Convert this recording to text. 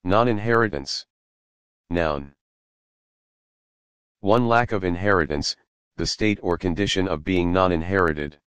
Non-inheritance. Noun. 1. Lack of inheritance, the state or condition of being non-inherited.